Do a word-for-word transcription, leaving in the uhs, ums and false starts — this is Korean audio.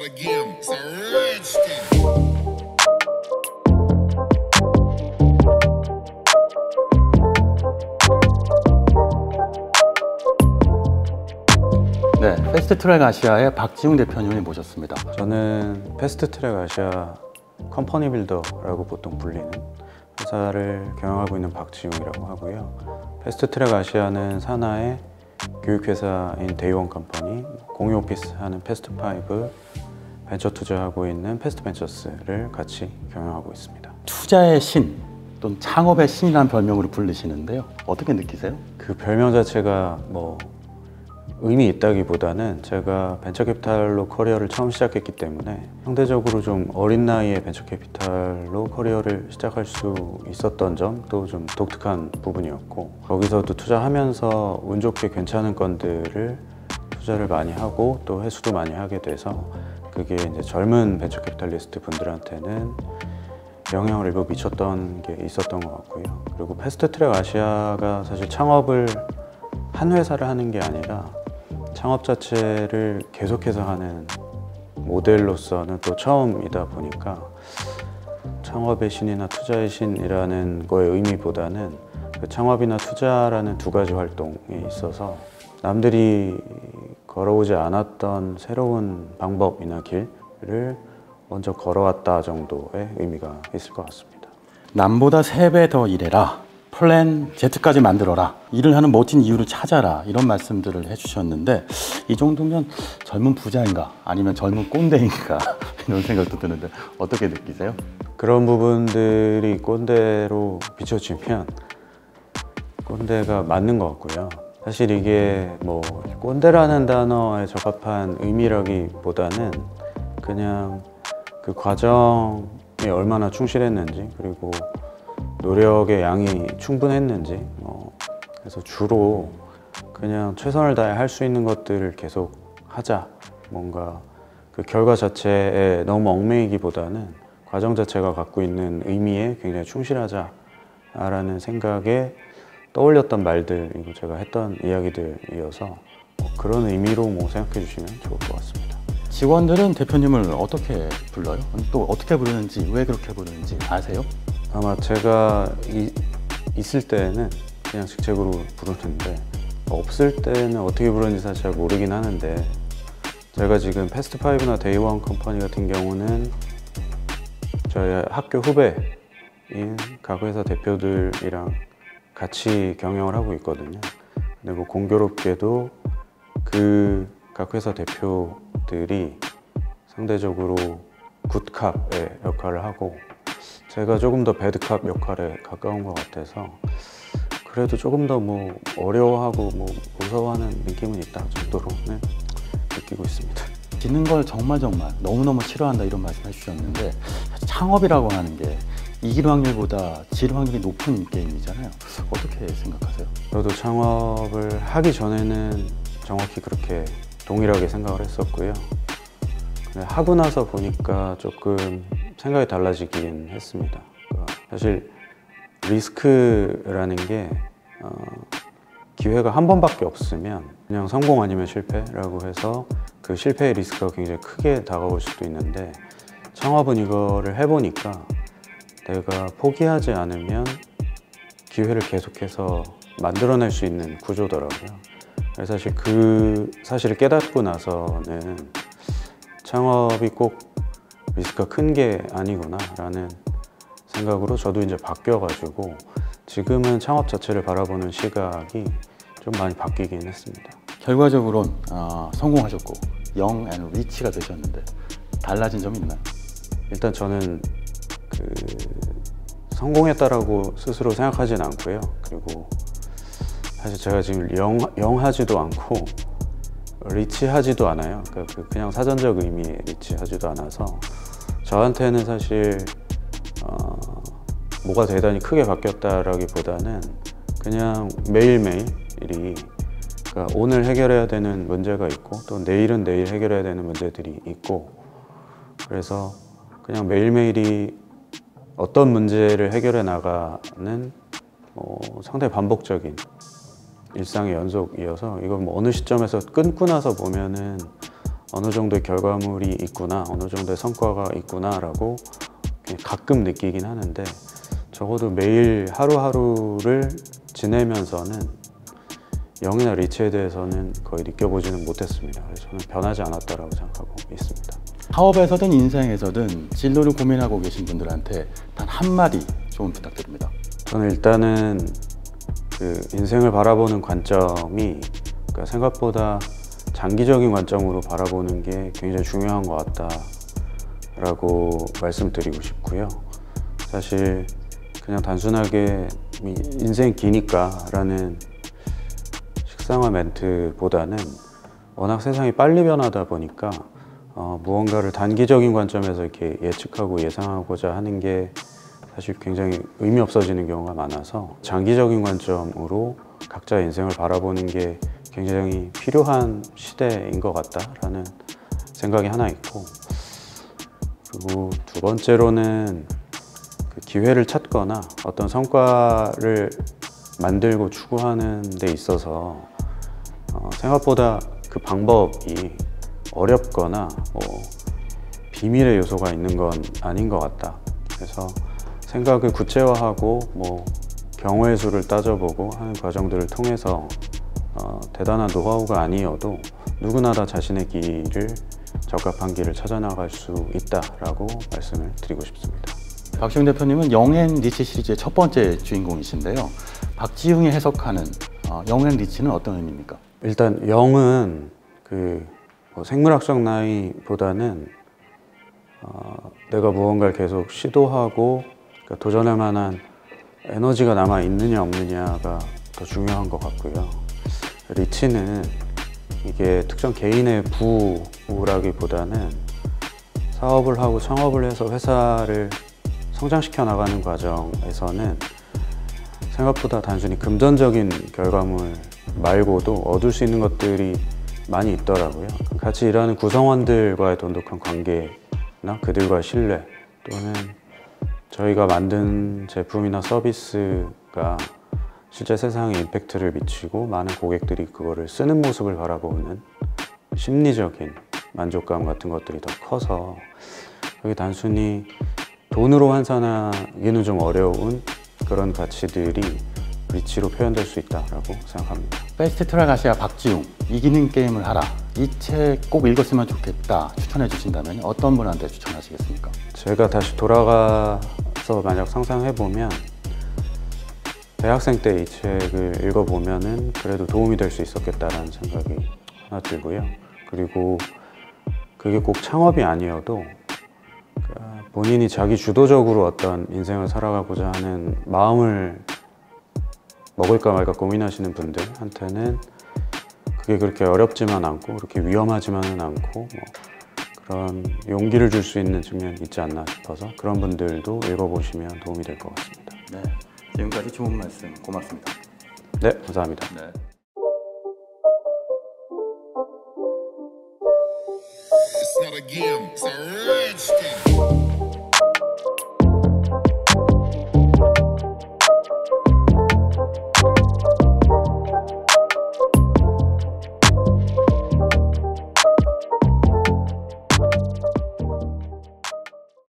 again. It's a Redskin. 네, 패스트트랙 아시아의 박지웅 대표님을 모셨습니다. 저는 패스트트랙 아시아 컴퍼니 빌더라고 보통 불리는 회사를 경영하고 있는 박지웅이라고 하고요. 패스트트랙 아시아는 산하의 교육회사인 데이원 컴퍼니, 공유 오피스 하는 패스트파이브, 벤처 투자하고 있는 패스트벤처스를 같이 경영하고 있습니다. 투자의 신 또는 창업의 신이라는 별명으로 불리시는데요. 어떻게 느끼세요? 그 별명 자체가 뭐 의미 있다기보다는 제가 벤처캐피탈로 커리어를 처음 시작했기 때문에 상대적으로 좀 어린 나이에 벤처캐피탈로 커리어를 시작할 수 있었던 점도 좀 독특한 부분이었고, 거기서도 투자하면서 운 좋게 괜찮은 건들을 투자를 많이 하고 또 회수도 많이 하게 돼서 그게 이제 젊은 벤처캐피탈리스트 분들한테는 영향을 일부 미쳤던 게 있었던 것 같고요. 그리고 패스트트랙 아시아가 사실 창업을 한 회사를 하는 게 아니라 창업 자체를 계속해서 하는 모델로서는 또 처음이다 보니까 창업의 신이나 투자의 신이라는 거의 의미보다는 그 창업이나 투자라는 두 가지 활동에 있어서 남들이 걸어오지 않았던 새로운 방법이나 길을 먼저 걸어왔다 정도의 의미가 있을 것 같습니다. 남보다 세 배 더 일해라, 플랜 Z까지 만들어라, 일을 하는 멋진 이유를 찾아라, 이런 말씀들을 해주셨는데 이 정도면 젊은 부자인가 아니면 젊은 꼰대인가 이런 생각도 드는데 어떻게 느끼세요? 그런 부분들이 꼰대로 비춰지면 꼰대가 맞는 것 같고요. 사실 이게 뭐 꼰대라는 단어에 적합한 의미라기보다는 그냥 그 과정에 얼마나 충실했는지, 그리고 노력의 양이 충분했는지, 뭐 그래서 주로 그냥 최선을 다해 할 수 있는 것들을 계속 하자, 뭔가 그 결과 자체에 너무 얽매이기보다는 과정 자체가 갖고 있는 의미에 굉장히 충실하자 라는 생각에 떠올렸던 말들이고 제가 했던 이야기들이어서 뭐 그런 의미로 뭐 생각해 주시면 좋을 것 같습니다. 직원들은 대표님을 어떻게 불러요? 또 어떻게 부르는지, 왜 그렇게 부르는지 아세요? 아마 제가 이, 있을 때는 그냥 직책으로 부르는데 없을 때는 어떻게 부르는지 사실 잘 모르긴 하는데, 제가 지금 패스트파이브나 데이원 컴퍼니 같은 경우는 저희 학교 후배인 각 회사 대표들이랑 같이 경영을 하고 있거든요. 근데 뭐 공교롭게도 그 각 회사 대표들이 상대적으로 굿캅의 역할을 하고 제가 조금 더 배드캅 역할에 가까운 것 같아서 그래도 조금 더 뭐 어려워하고 뭐 무서워하는 느낌은 있다 정도로는 느끼고 있습니다. 짓는 걸 정말 정말 너무너무 싫어한다 이런 말씀 해주셨는데, 창업이라고 하는 게 이길 확률보다 질 확률이 높은 게임이잖아요. 어떻게 생각하세요? 저도 창업을 하기 전에는 정확히 그렇게 동일하게 생각을 했었고요. 근데 하고 나서 보니까 조금 생각이 달라지긴 했습니다. 그러니까 사실 리스크라는 게 어, 기회가 한 번밖에 없으면 그냥 성공 아니면 실패라고 해서 그 실패의 리스크가 굉장히 크게 다가올 수도 있는데, 창업은 이거를 해보니까 내가 포기하지 않으면 기회를 계속해서 만들어낼 수 있는 구조더라고요. 그래서 사실 그 사실을 깨닫고 나서는 창업이 꼭 리스크가 큰 게 아니구나 라는 생각으로 저도 이제 바뀌어가지고 지금은 창업 자체를 바라보는 시각이 좀 많이 바뀌긴 했습니다. 결과적으로는 어, 성공하셨고 영 앤 리치가 되셨는데 달라진 점이 있나요? 일단 저는 그 성공했다라고 스스로 생각하진 않고요. 그리고 사실 제가 지금 영, 영하지도 않고 리치하지도 않아요. 그러니까 그냥 사전적 의미의 리치하지도 않아서 저한테는 사실 어, 뭐가 대단히 크게 바뀌었다라기보다는 그냥 매일매일이, 그러니까 오늘 해결해야 되는 문제가 있고 또 내일은 내일 해결해야 되는 문제들이 있고, 그래서 그냥 매일매일이 어떤 문제를 해결해 나가는 어, 상당히 반복적인 일상의 연속이어서 이건 뭐 어느 시점에서 끊고 나서 보면은 어느 정도의 결과물이 있구나, 어느 정도의 성과가 있구나라고 가끔 느끼긴 하는데 적어도 매일 하루하루를 지내면서는 영이나 리치에 대해서는 거의 느껴보지는 못했습니다. 그래서 저는 변하지 않았다라고 생각하고 있습니다. 사업에서든 인생에서든 진로를 고민하고 계신 분들한테 단 한마디 조언 부탁드립니다. 저는 일단은 그 인생을 바라보는 관점이 그러니까 생각보다 장기적인 관점으로 바라보는 게 굉장히 중요한 것 같다라고 말씀드리고 싶고요. 사실 그냥 단순하게 인생이 기니까 라는 식상한 멘트보다는 워낙 세상이 빨리 변하다 보니까 어, 무언가를 단기적인 관점에서 이렇게 예측하고 예상하고자 하는 게 사실 굉장히 의미 없어지는 경우가 많아서 장기적인 관점으로 각자의 인생을 바라보는 게 굉장히 필요한 시대인 것 같다라는 생각이 하나 있고, 그리고 두 번째로는 그 기회를 찾거나 어떤 성과를 만들고 추구하는 데 있어서 어, 생각보다 그 방법이 어렵거나 뭐 비밀의 요소가 있는 건 아닌 것 같다. 그래서 생각을 구체화하고 뭐 경우의 수를 따져보고 하는 과정들을 통해서 어, 대단한 노하우가 아니어도 누구나 다 자신의 길을 적합한 길을 찾아나갈 수 있다라고 말씀을 드리고 싶습니다. 박시웅 대표님은 영앤 리치 시리즈의 첫 번째 주인공이신데요. 박지웅이 해석하는 어, 영앤 리치는 어떤 의미입니까? 일단 영은 그 뭐 생물학적 나이보다는 어, 내가 무언가를 계속 시도하고 그러니까 도전할 만한 에너지가 남아 있느냐 없느냐가 더 중요한 것 같고요. 리치는 이게 특정 개인의 부라기보다는 사업을 하고 창업을 해서 회사를 성장시켜 나가는 과정에서는 생각보다 단순히 금전적인 결과물 말고도 얻을 수 있는 것들이 많이 있더라고요. 같이 일하는 구성원들과의 돈독한 관계나 그들과의 신뢰, 또는 저희가 만든 제품이나 서비스가 실제 세상에 임팩트를 미치고 많은 고객들이 그거를 쓰는 모습을 바라보는 심리적인 만족감 같은 것들이 더 커서 그게 단순히 돈으로 환산하기는 좀 어려운 그런 가치들이 리치로 표현될 수 있다고 생각합니다. 패스트 트랙 아시아 박지웅, 이기는 게임을 하라. 이 책 꼭 읽었으면 좋겠다 추천해 주신다면 어떤 분한테 추천하시겠습니까? 제가 다시 돌아가서 만약 상상해보면 대학생 때 이 책을 읽어보면은 그래도 도움이 될 수 있었겠다라는 생각이 하나 들고요. 그리고 그게 꼭 창업이 아니어도 본인이 자기 주도적으로 어떤 인생을 살아가고자 하는 마음을 먹을까 말까 고민하시는 분들한테는 그게 그렇게 어렵지만 않고 그렇게 위험하지만은 않고 뭐 그런 용기를 줄 수 있는 측면이 있지 않나 싶어서 그런 분들도 읽어보시면 도움이 될 것 같습니다. 네, 지금까지 좋은 말씀 고맙습니다. 네, 감사합니다. 네. It's not a game, it's a rich thing.